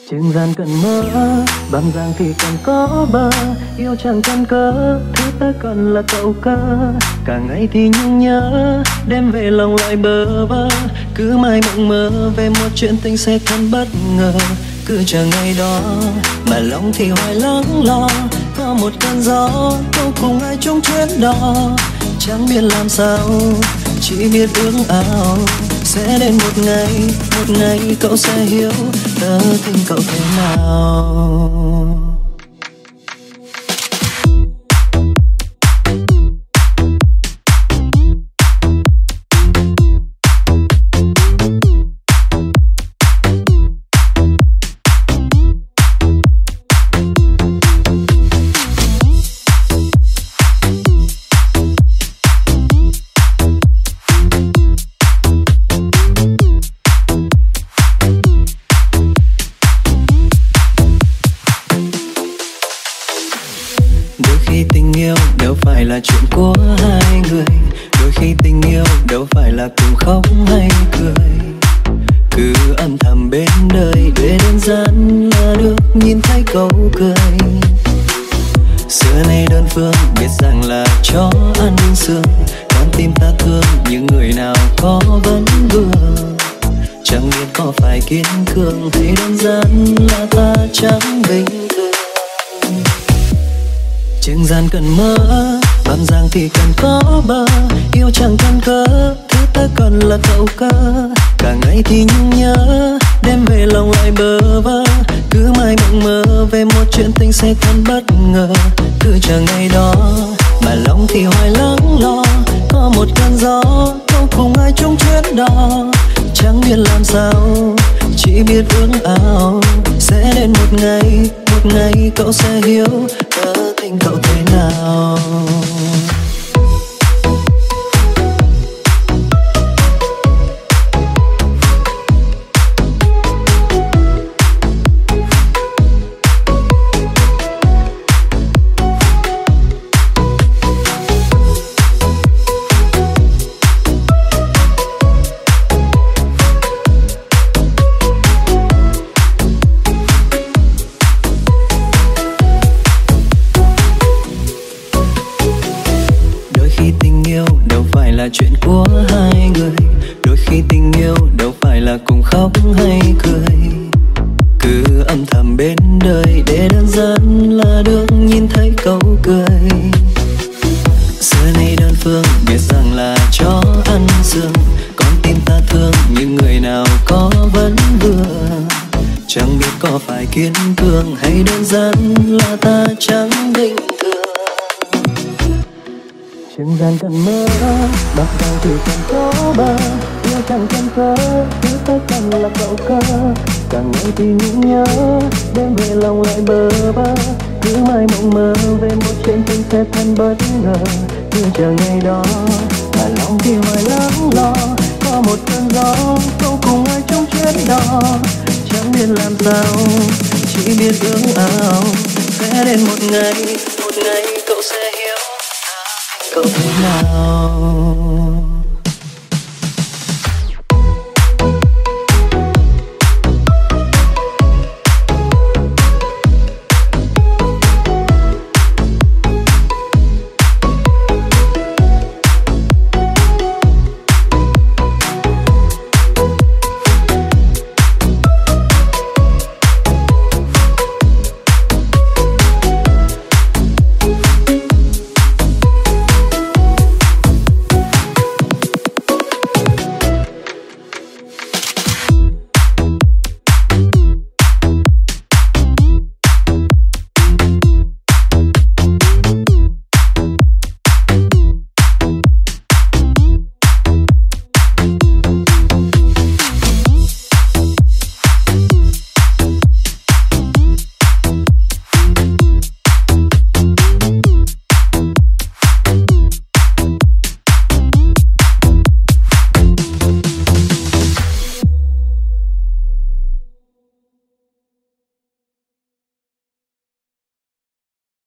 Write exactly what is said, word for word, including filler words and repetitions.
Chừng gian cần mơ, băng giang thì cần có bờ. Yêu chẳng cần cớ, thứ ta cần là cậu cơ. Cả ngày thì nhung nhớ, đêm về lòng lại bơ vơ. Cứ mãi mộng mơ về một chuyện tình sẽ thật bất ngờ. Cứ chờ ngày đó, mà lòng thì hoài lắng lo. Có một cơn gió, câu cùng ai chung chuyến đó. Chẳng biết làm sao, chỉ biết ước ao sẽ đến một ngày, một ngày cậu sẽ hiểu tớ thích cậu thế nào. Là chuyện của hai người, đôi khi tình yêu đâu phải là cùng khóc hay cười. Cứ âm thầm bên đời để đơn giản là được nhìn thấy câu cười. Xưa nay đơn phương biết rằng là chó ăn xương, con tim ta thương nhưng người nào có vẫn vừa. Chẳng biết có phải kiên cường hay đơn giản là ta chẳng bình thường. Chừng gian cần mơ, băng giang thì cần có bờ. Yêu chẳng cần cớ, thứ ta cần là cậu cơ. Cả ngày thì nhung nhớ, đêm về lòng lại bơ vơ. Cứ mãi mộng mơ về một chuyện tình sẽ thật bất ngờ. Cứ chờ ngày đó, mà lòng thì hoài lắng lo. Có một cơn gió, câu cùng ai chung chuyến đó. Chẳng biết làm sao, chỉ biết ước ao sẽ đến một ngày, một ngày cậu sẽ hiểu tớ thích cậu thế nào. Là chuyện của hai người, đôi khi tình yêu đâu phải là cùng khóc hay cười. Cứ âm thầm bên đời để đơn giản là được nhìn thấy câu cười. Xưa nay đơn phương biết rằng là chó ăn xương, con tim ta thương nhưng người nào có vẫn vừa. Chẳng biết có phải kiên cường hay đơn giản là ta chẳng định thường. Chừng gian cần mơ, băng giang thì cần có bờ. Yêu chẳng cần cớ, thứ ta cần là cậu cơ. Cả ngày thì nhung nhớ, đêm về lòng lại bơ vơ. Cứ mãi mộng mơ về một chuyện tình sẽ thật bất ngờ. Cứ chờ ngày đó, mà lòng thì hoài lắng lo. Có một cơn gió, câu cùng ai chung chuyến đó. Chẳng biết làm sao, chỉ biết ước ao sẽ đến một ngày, một ngày cậu sẽ hiểu cậu thế nào.